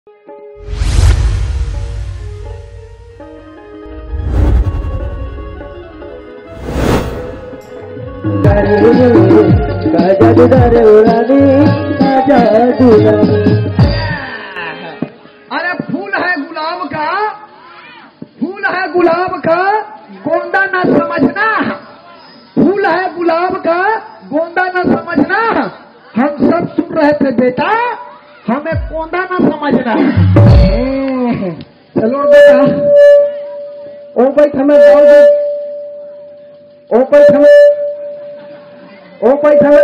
अरे फूल है गुलाब का, फूल है गुलाब का, गोंदा न समझना। फूल है गुलाब का, गोंदा न समझना। हम सब सुन रहे थे बेटा, हमें कोंदा न समझना। चलो बेटा, ओ बैठ हमें ओ बैठ हमें ओ बैठ हमें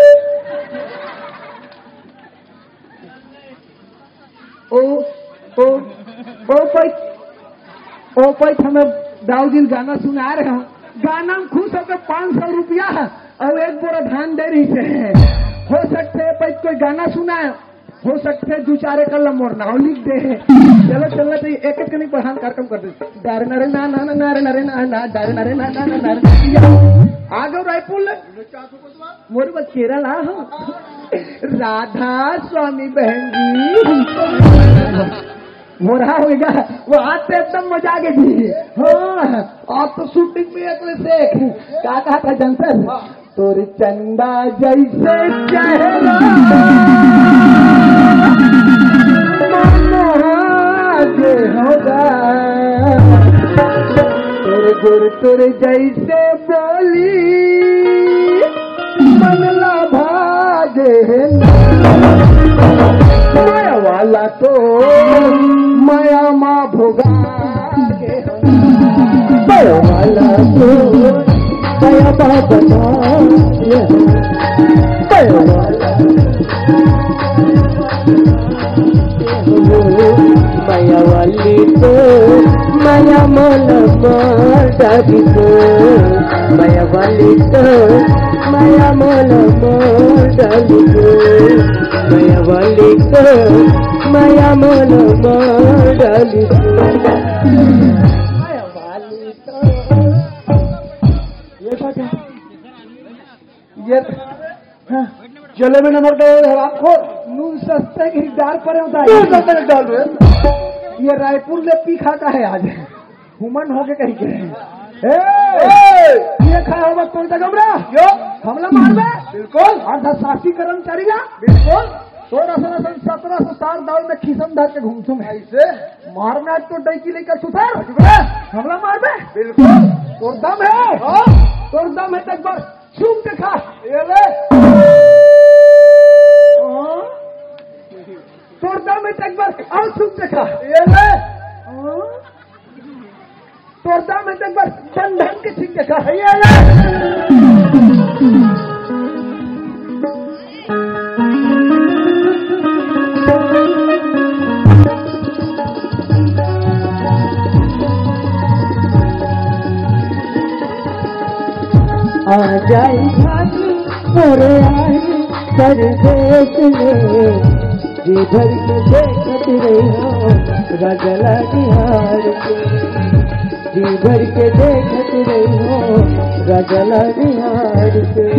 ओ पैठ हमें दाऊदिन गाना सुना रहे हो। गाना में खुश होकर 500 रुपया और एक बोरा धान दे रही से। हो सकते है पैठ कोई गाना सुनाए, हो सकते है 2-4 कल मोर नाव लिख दे। चलो चलना चाहिए, एक एक नहीं पढ़ान कार्यक्रम कर दे। डारे नरे ना ना ना नारे नरे ना ना डारे नरे ना ना ना नारे आगे रायपुर मोर बचेरा ला हो। राधा स्वामी बहन जी मोरा होगा वो आते एकदम मजा आ गई। हाँ आप तो शूटिंग में एक क्या कहा था जंसन, तोर चंदा जैसे चेहरा होगा, तोर गुर तुर जैसे बोली मनला भागे। माया वाला तो माया माँ भोगा, माया वाला तो माया माँ बना, माया वाला माया वाली तो माया मोल डाली तो, माया वाली तो माया मोल डाली तो, माया वाली तो माया मोल डाली तो, माया वाली तो ये चले में नंबर का आपको नून सस्ते खरीदार पर होता है। ये रायपुर ले पीखा का है आज हुमन हो के कहीं के ये खाया होगा कौन सा कमरा यो हमला मार में बिल्कुल अर्थशास्त्री कर्मचारी ना बिल्कुल 1660 दाल में खीसम धर के घूम तुम ऐसे मारना तो डैकी लेकर सुधार हमला मार में बिल्कुल तोर दम है, तोर दम है एक बार चूम के खा ये ले तोर दम है एक बार और चूम के खा ये ले तोर दम है एक बार धन धन के छीन के खा ये ले। आ जाई भागी मोरे आई परदेश में, जी भर के देखती रही हो रगला बिहार के, जी भर के देखती रही हो रगला बिहार के।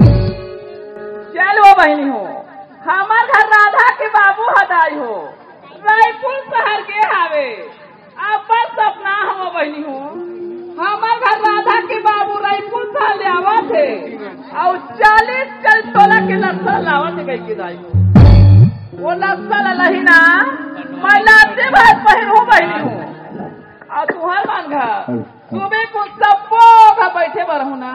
चलो बहनी हो हमार घर राधा के बाबू हदाई हो रायपुर शहर के हावे अब बस सपना हो बहनी हो हमार घर राधा के बाबू रायपुर से ले आवा थे और 40 तोला के नक्सल लावा थे कहीं के दाई वो नक्सल लही ना महिला से बात पहन हो बहनी हो और तुहर मान घर तुम्हें कुछ सबको घर बैठे बरहू ना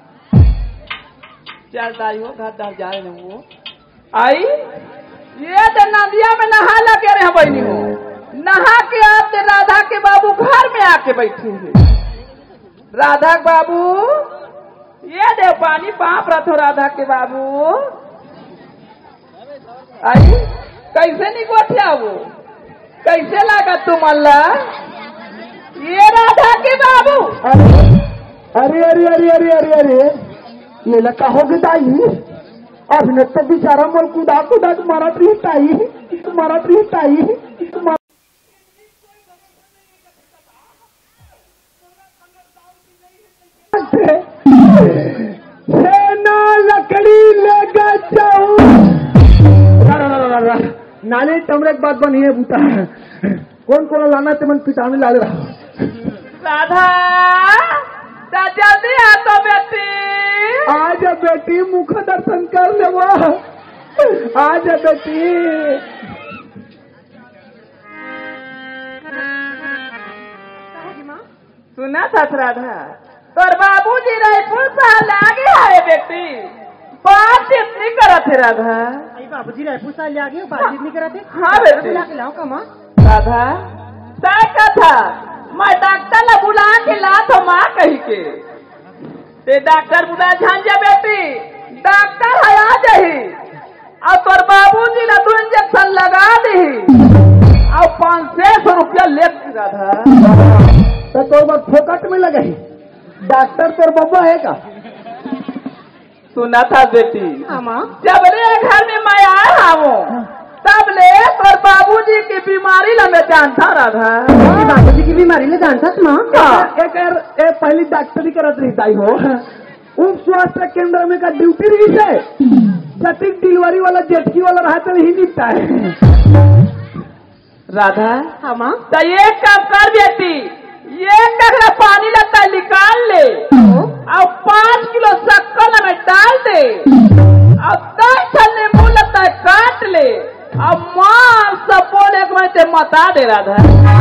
चल दाई हो घर दर जा रहे वो आई ये तो नदिया में नहा लगे रहे बहनी हो नहा के आते राधा के बाबू घर में आके बैठे हैं। राधा बाबू ये देव पानी पाप रथो राधा के बाबू आई कैसे निकोठिया वो कैसे लगा तुम अल्लाह ये राधा के बाबू अरे अरे अरे अरे अरे अरे ये लगा हो गई अब न तो बेचारा मोल कुदा कुदा मारा प्रीताई सेना लकड़ी लेकर जाऊं नाले टमरे बात बनी है बूता कौन कौन लाना ते मन पिटाने लाले रहा राधा ता जल्दी आ तो बेटी आज बेटी मुख दर्शन कर ले वो आज बेटी सुना था राधा तोर बाबूजी रायपुर से लागे है बेटी बातचीत नहीं करत है राधा बाबूजी रायपुर से ले आगे बातचीत नहीं करते। हाँ बेटी लाओ कमा राधा तय का था मैं डॉक्टर ला बुला के ला तो माँ कही के ते डॉक्टर बुला झांझे बेटी डॉक्टर है आ जाही और तोर बाबूजी ला 2 इंजेक्शन लगा दी और 500 रुपया ले राधा तो तोर बात फोकट में लगे डॉक्टर तोर बब्बा है का सुना था बेटी हाँ जब रे घर में मैं आया हूँ तब ले तोर बाबूजी की बीमारी ला मैं जानता राधा बाबूजी की बीमारी ले जानता माँ एक पहली डॉक्टरी करत रही हो उप स्वास्थ्य केंद्र में का ड्यूटी रही है जटिक डिलीवरी वाला जेटकी वाला रहा तो ही निपटा है राधा हाँ माँ तो ये काम कर बेटी ये कगड़ा पानी लगता है निकाल ले और 5 किलो शक्कर में डाल दे और 10 छल नींबू लगता है काट ले और माँ सब बोले मैं मता दे राधा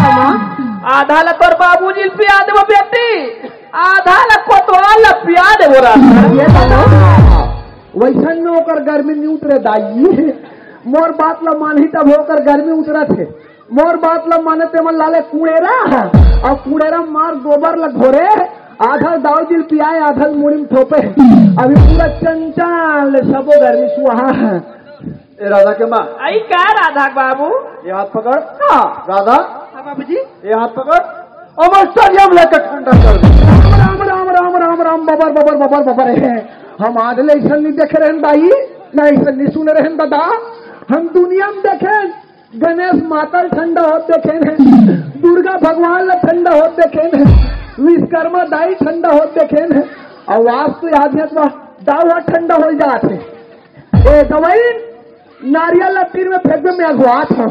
आधा ला तोर बाबूजी पिया दे वो बेटी आधा ला कोतवाल ला पिया दे वो राधा वैसा में होकर गर्मी नहीं उतरे दाई मोर बात ला मान ही तब होकर गर्मी उतरा थे मोर बात ला माने ते मन लाले कुड़ेरा और कुड़ेरा मार गोबर ला घोरे आधा दाव जिल पियाए आधा मुड़ी में ठोपे अभी पूरा चंचल सबो गर्मी सुहा ए राधा के माँ आई क्या राधा बाबू ये हाथ पकड़ हाँ राधा हाँ बाबूजी ये हाथ पकड़ अवश्य हम लेकर ठंडा कर दे राम राम राम राम राम बबर बबर बबर बबर है हम आज ले ऐसा नहीं देखे रहन दाई ना ऐसा नहीं सुने रहन दादा हम दुनिया में देखे गणेश माता ठंडा होते देखे दुर्गा भगवान ला ठंडा होते देखे विश्वकर्मा दाई ठंडा होते देखे और वास्तु आध्यात्म दावा ठंडा हो जाते ए दवाई नारियल ला तीर में फेंक में अगुआत हो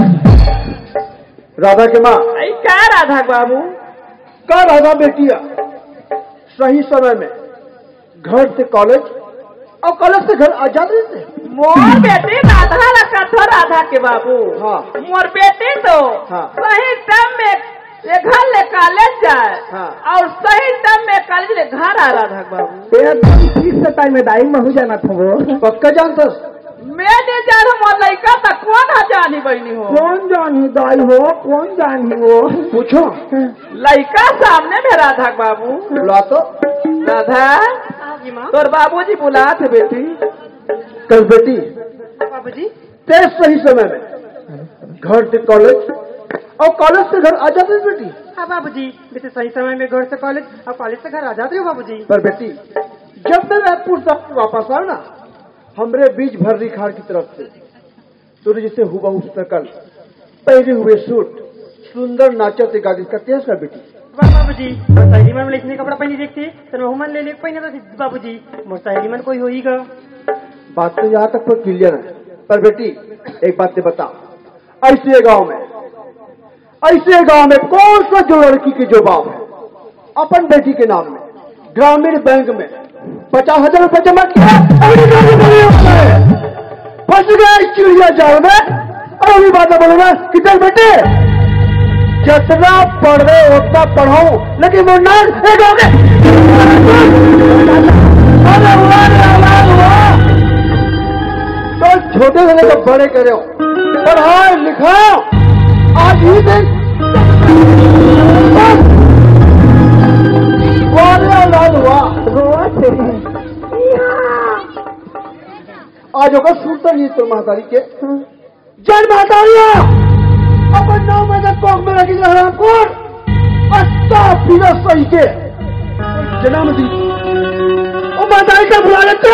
राधा के माँ आई क्या राधा बाबू का राधा बेटिया सही समय में घर से कॉलेज और कॉलेज से घर आ जाते थे मोर बेटी राधा ला कथो राधा के बाबू हाँ मोर बेटी तो हाँ। सही टाइम में ये घर ले कॉलेज जाए हाँ। और सही टाइम में कॉलेज ले घर आ राधा बाबू एकदम ठीक से टाइम में दाई महू जाना था वो पक्का जानता मैं नहीं जान मोर लड़का तक कौन जानी बहनी हो कौन जानी दाई हो कौन जानी हो पूछो लड़का सामने में राधा बाबू बुला तो राधा जी माँ तोर बाबूजी बुला थे बेटी कल बेटी बाबूजी तेरे सही समय में घर से कॉलेज और कॉलेज से घर आ जाते थे बेटी हाँ बाबूजी जैसे सही समय में घर से कॉलेज और कॉलेज से घर आ जाते हो बाबूजी पर बेटी जब मैं रायपुर से वापस आया ना हमरे बीच भर्री खाड़ की तरफ से तुझे जिसे हुबहू शकल पहने हुए सूट सुंदर नाचते गाड़ी का तेज का बेटी बाबूजी सहेली मन इसने कपड़ा पहनी देखते तो मैं ले पहने था बाबूजी मोर सहेली मन कोई होईगा बात तो यहाँ तक पर क्लियर है पर बेटी एक बात ते बता ऐसे गांव में कौन सा जो लड़की की जो बाप है अपन बेटी के नाम में ग्रामीण बैंक में 50,000 रुपए जमा किया फंस गया चिड़िया जाल में और अभी बात बोलूंगा कि चल बेटे जितना पढ़ रहे उतना पढ़ाओ लेकिन वो नाम एक हो गए तो छोटे से लेकर बड़े करे पढ़ाओ लिखाओ आज ही दिन आज होगा सुनता नहीं तो महातारी के जन महातारिया अपन 9 बजे कोक में लगी हराम कोट अच्छा पीना सही के जनाब दी ओ महातारी का बुला लेते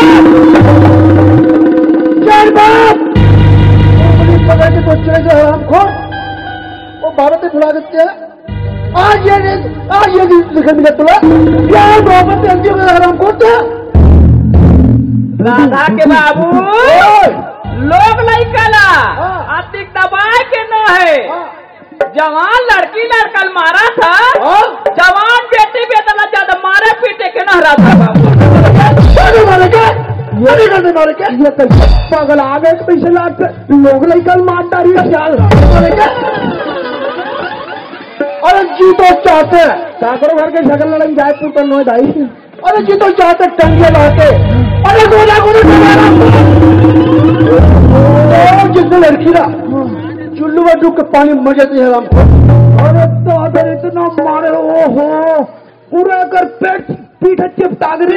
जन बाप पता के तो चले जो हराम खोर वो भारत बुला देते हैं आज ये लिखा मिला तुला क्या मोहब्बत जल्दी हराम खोर राधा के बाबू लोग नहीं कला छाती दबाए के न है। जवान लड़की लड़कल मारा था, जवान बेटी बेदला ज्यादा मारे पीटे के न रहा था बाबू। मारे क्या ये करते मारे क्या ये कैसे पागल आ गए पैसे लाख लोग लेकर मार डाली ख्याल मारे क्या। अरे जी तो चाहते हैं साकरों घर के शक्ल लड़ाई जाए पुत्र नो ढाई। अरे जी तो चाहते टंगे लाते। अरे गोला जिसने लड़की रहा चुल्लू में डूब के पानी मर जाती है हमको। अरे तो अगर इतना मारे ओहो पूरा कर पेट पीठ चिपटा दे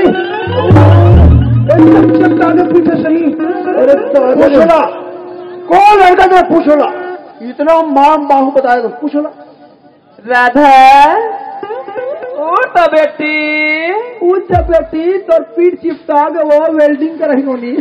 चिपटा दे पीछे सही। अरे तो पूछोला कौन लड़का था पूछोला इतना मां बाहू बताया तो पूछोला। राधा उठ बेटी उठ बेटी तो पीठ चिपटा के वो वेल्डिंग कर रही होनी।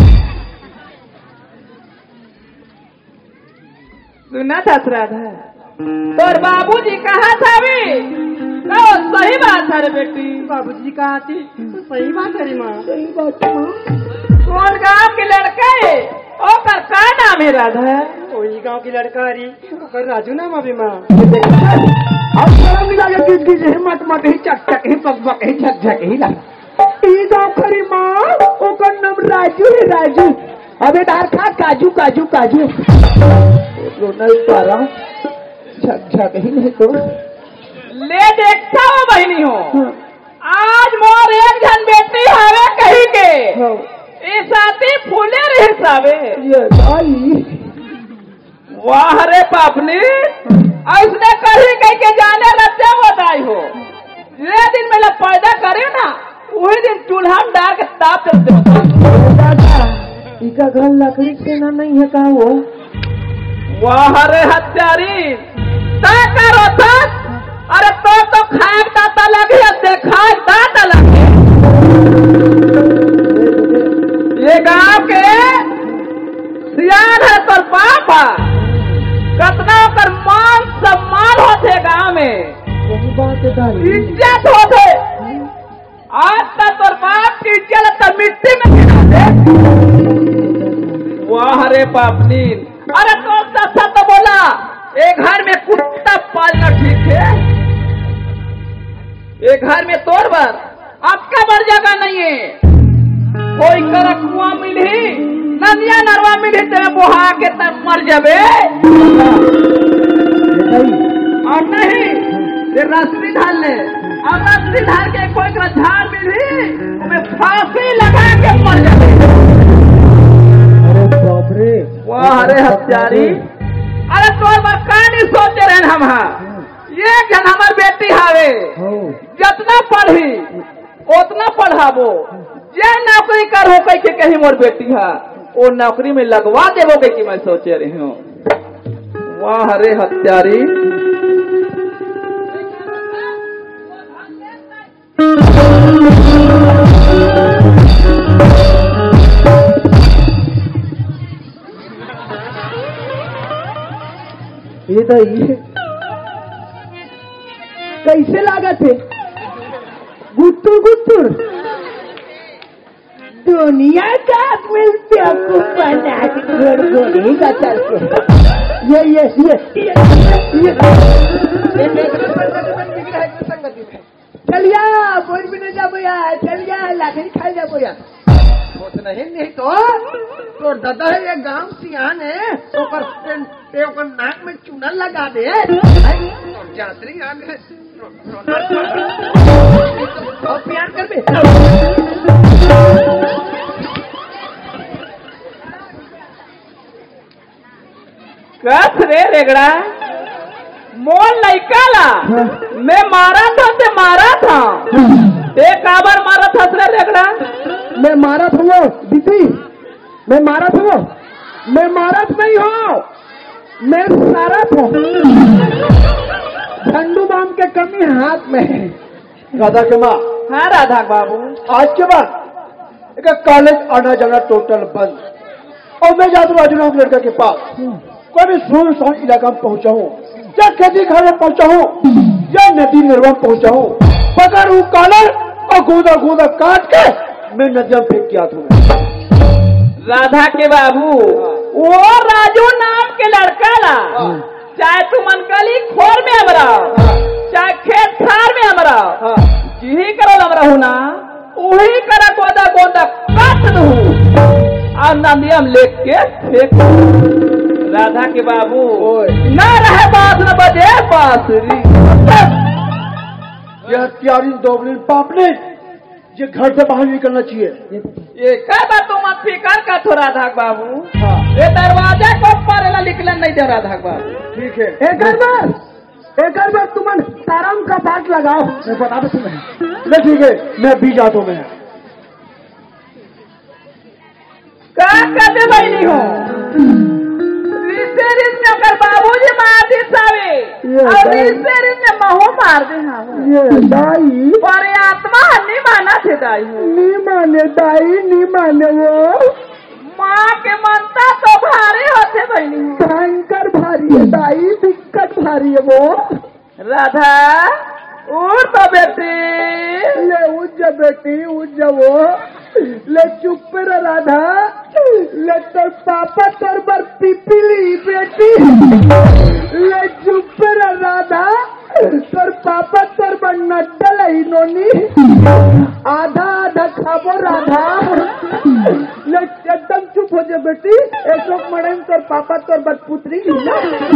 सुना था राधा तोर बाबूजी कहा था भी सही बात है रे बेटी। बाबूजी कहा थी सही बात है रे माँ। सही बात है कौन गांव के लड़का है ओकर का नाम है राधा। वही गांव की लड़का हरी ओकर राजू नाम अभी माँ। अब शर्म मिला के गिर गिर हिम्मत मत ही चक चक ही पक पक ही झक झक ही लगा। ई गाँव खरी माँ ओकर नाम राजू है राजू। अबे डार खा काजू काजू काजू तो नहीं पा रहा झक झक ही नहीं तो ले देखता हो बहनी हो। आज मोर एक जन बेटी हवे कही के साथी फूले रहे सावे। ये भाई वाह रे पापनी ऐसने कही कही के जाने रचे बताई हो। ये दिन में पैदा करे ना वही दिन चूल्हा में डाल के ताप चलते। इका घर लकड़ी से ना नहीं है का वो। वाह रे हत्यारी तय करो था। अरे तो खाए दाता लगे देखा दाता लगे। ये गांव के सियान है तो पापा कतना कर मान सम्मान होते गांव में इज्जत होते। आज तक तो बाप की इज्जत तो मिट्टी में गिरा दे। वाह रे पापनी अरे तो सच्चा तो बोला एक घर में कुत्ता पालना ठीक है। एक घर में तोड़ बर आपका बड़ जगह नहीं है। कोई कर कुआ मिली नदिया नरवा मिली तो बुहा के तब मर जाबे और नहीं ये रस्सी धार ले और रस्सी धार के कोई का झाड़ मिली तुम्हें फांसी लगा के मर जाबे। अरे बाप रे वाह रे हत्यारी अरे तोर बार कहानी सोचे रहे हम ये जन हमार बेटी हावे जितना पढ़ी उतना पढ़ाबो जे नौकरी करो कह के कहीं मोर बेटी है वो नौकरी में लगवा देवो कह कि मैं सोचे रही हूँ। वाह रे हत्यारी ये तो ये कैसे लागत है गुट्टुर गुट्टुर दुनिया का मिलते आपको बना गोड़ी का चल के ये चलिया बोल भी नहीं जा बोया चलिया लाठी खाई जा बोया नहीं तो दादा है ये गांव सियान है तो नाक में चूना लगा दे जातरी आ गए और प्यार कर बे कस रे रेगड़ा मोल लइका ला मैं मारा था ते मारा था ते काबर मारा था रे रेगड़ा। मैं मारा था वो दीदी मैं मारा था वो मैं मारा नहीं हो मैं सारा था झंडू बाम के कमी हाथ में है। राधा के माँ हाँ राधा बाबू आज के बाद एक कॉलेज आना जाना टोटल बंद और मैं जादू राजू लड़का के पास कोई भी सुनसान इलाका में पहुंचा हूँ या खेती घर में पहुंचा हूँ या नदी निर्वा पहुंचा हूँ पकड़ हूँ कॉलर और गोदा गोदा काट के मैं नदिया फेंक किया था। राधा के बाबू वो राजू नाम के लड़का ला चाहे तुमन गली खोर में हमरा चाहे खेत खार में हमरा यही करो हमरा हूँ ना वही करा गोदा गोदा काट दू और नंदियम लेके फेंक राधा के बाबू न रहे बात न बजे बांसुरी ये हत्यारी दोगली पाप ने ये घर से बाहर निकलना चाहिए। ये क्या बात तुम फिकर का थो राधा बाबू ये दरवाजे को पर निकलन नहीं दे राधा बाबू। ठीक है एक बार तुम तारम का पाठ लगाओ मैं बता दो तुम्हें। ले ठीक है मैं भी जाता हूँ। मैं क्या कहते भाई नहीं हो रिश्ते रिश्ते अगर बाबूजी मार दे सावे और रिश्ते रिश्ते महू मार दे हाँ ये दाई पर आत्मा नहीं माना थे दाई नहीं माने वो माँ के मनता तो भारी होते बहनी भयंकर भारी है दाई दिक्कत भारी है वो। राधा उठ तो बेटी ले उठ बेटी उठ वो ले चुप रह राधा ले तोर पापा तोर बर पिपली बेटी ले चुप रह राधा तोर पापा तोर बर नड्डल है नोनी आधा आधा खाबो राधा ले एकदम चुप हो जा बेटी एक मड़े तोर पापा तोर बर पुत्री ना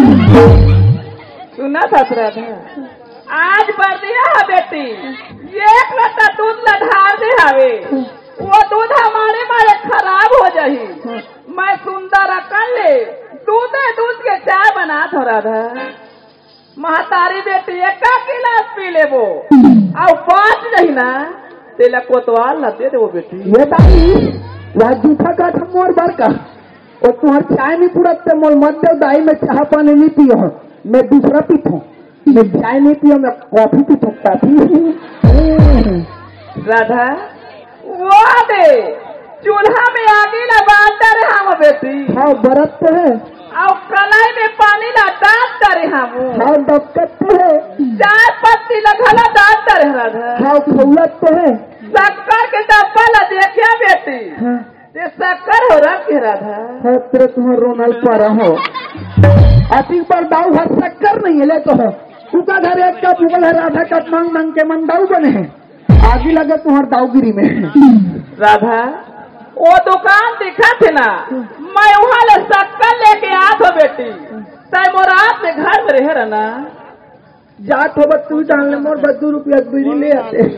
सुना था राधा आज बढ़ दिया है बेटी एक लता दूध लधार दे हवे वो दूध हमारे मारे खराब हो जाही मैं सुंदर कर ले दूध के चाय बना थो राधा महतारी बेटी एक गिलास पी ले वो और बात नहीं ना तेला कोतवाल न दे वो बेटी ये दाई वह जूठा का था मोर बार का और तुम्हार चाय नहीं पुरते मोल मत दे दाई में चाह पानी नहीं पियो मैं दूसरा पीता मैं चाय नहीं पियो मैं कॉफी पीता कॉफी। राधा वो दे चूल्हा में आगे लगाता रहे हम बेटी हाँ बरत तो है और कलाई में पानी लगाता रहे हम हाँ दबकत तो है 4 पत्ती लगला डालता रहे राधा हाँ फूलत तो है शक्कर के डब्बा ला देखिया बेटी ये शक्कर हो रहा के राधा हाँ तेरे तुम्हारे रोनल पर हो अति पर दाऊ हर शक्कर नहीं है ले तो है उनका घर एक का बुगल है राधा का मांग मांग के मन दाऊ बने हैं आगे लगे तुम्हारे दाऊगिरी में राधा वो दुकान दिखा थे ना मैं वहाँ ले शक्कर लेके आ थो बेटी तय मोरात में घर में रहे रहना जात हो तू जान ले मोर 2 रुपया बीड़ी ले आते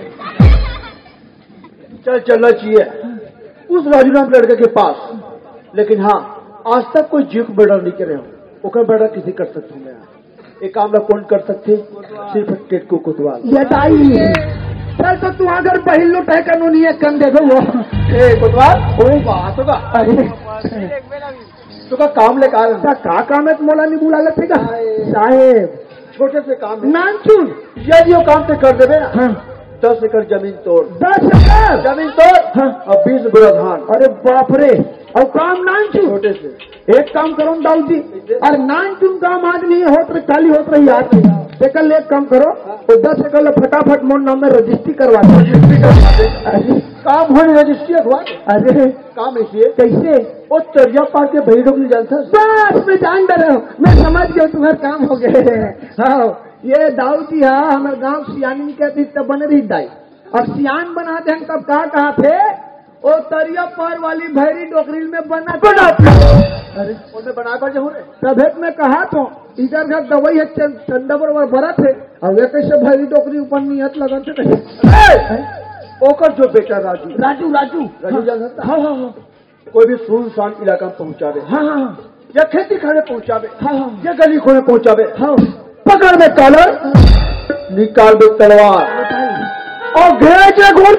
चल चलना चाहिए उस राजू नाम लड़के के पास। लेकिन हाँ आज तक कोई जीव मर्डर नहीं करे हो ओकर मर्डर किसी कर सकते हूँ। मैं एक काम कौन कर सकते सिर्फ टेट को कोतवाल ये दाई चल तो तू अगर पहल लो तय कानूनी है कन दे दो वो कोतवाल ओ बात होगा अरे तो का काम ले का काम है मोला नहीं बुला लेते का साहेब छोटे से काम है नाम चुन यदि वो काम से कर देवे ना हाँ 10 एकड़ जमीन तोड़ 10 एकड़ जमीन तोड़ हाँ और 20 बोरा धान। अरे बाप रे और काम नान चुन छोटे से एक काम करो दाऊ जी अरे नान चुन काम आज नहीं होत रही खाली होत रही आज एकल एक काम करो तो 10 एकड़ फटाफट मोर नाम में रजिस्ट्री करवा दो काम होने रजिस्ट्री हुआ। अरे काम ऐसी कैसे वो चरिया पार के भई लोग नहीं जानता बस मैं जान दे रहा हूँ मैं समझ गया तुम्हारे काम हो गए। हाँ ये दाऊ जी हाँ हमारे गांव सियानी कहती तब बने रही दाई और सियान बना दे तब कहा थे ओ तरिया पार वाली भैरी डोकरील में बना अरे उन्हें बना कर जो रहे तब मैं कहा तो इधर घर दवाई है चंदा बरबर भरत है और वे कैसे भैरी डोकरी ऊपर नियत लगन से ओकर जो बेटा राजू राजू राजू राजू जान सकता हाँ हाँ हाँ कोई भी सुनसान इलाका में पहुंचावे हाँ हाँ या खेती खाने पहुंचावे हाँ हाँ या गली खोने पहुंचावे हाँ पकड़ में कॉलर निकाल में तलवार और घेरे गोल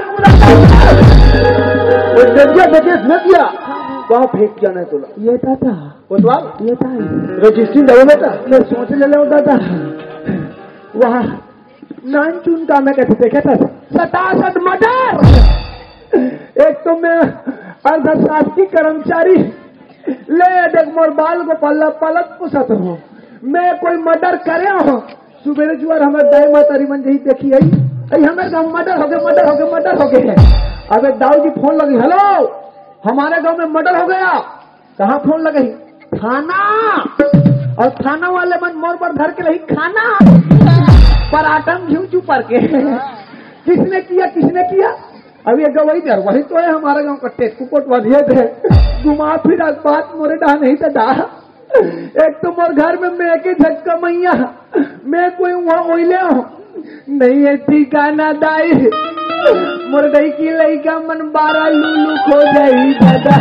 न दिया वहाँ फेंक किया नहीं तुला ये दादा कोतवाल ये दाई रजिस्ट्री दे बेटा मैं सोच ले लो दादा वहाँ नान चुन का मैं कैसे देखा था 67 मर्डर एक तो मैं अर्धशासकीय कर्मचारी ले देख मोर बाल को पल्ला पलक पुसत हूँ मैं कोई मर्डर करे हो सुबेरे जुआर हमारे दाई माता रिमन जही देखी आई हमारे गाँव मर्डर हो गए अबे दाऊ जी फोन लगी हेलो हमारे गांव में मर्डर हो गया कहाँ फोन लगी थाना और थाना वाले मन मोर पर धर के रही खाना पराठम घी चुपर के किसने किया अब ये गवई दर वही तो है हमारे गांव का टेस्को कोट वधिये थे घुमा फिरा बात मोरे डा नहीं तो डा एक तो मोर घर में मैं के झटका मैया मैं कोई वहाँ ओइले हूँ नहीं है ठिकाना दाई मोर दई की लइका मन 12 लूलू खो जाई दादा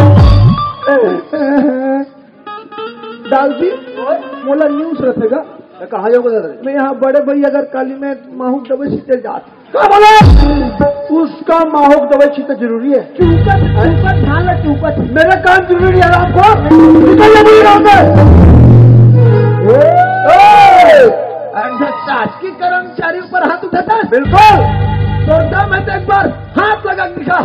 दाऊजी मोला न्यूज रखेगा कहा जाओगे दादा? मैं यहाँ बड़े भैया अगर काली में माहूक दबे सीते जात क्या बोले? उसका माहौक दवाई छींटा जरूरी है। चूकत ध्यान ला चूकत मेरा काम जरूरी है आपको निकलना नहीं रहा शासकीय कर्मचारी ऊपर हाथ उठाता है बिल्कुल सोचता मैं तो एक बार हाथ लगा के दिखा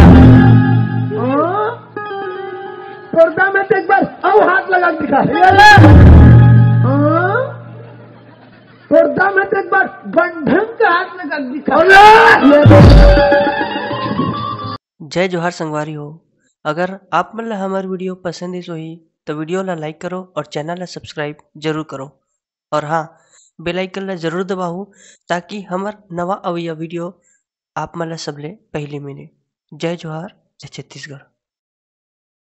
सोचता मैं तो एक बार अब हाथ लगा के दिखा सोचता मैं तो एक बार बंधन का हाथ लगा के दिखा। जय जोहार संगवारी हो। अगर आप मतलब हमारी वीडियो पसंद ही सोही तो वीडियो ला लाइक करो और चैनल ला सब्सक्राइब जरूर करो और हाँ बेल आइकन ला जरूर दबाओ ताकि हमार नवा अवैया वीडियो आप मतलब सबले पहले मिले। जय जोहार जय छत्तीसगढ़।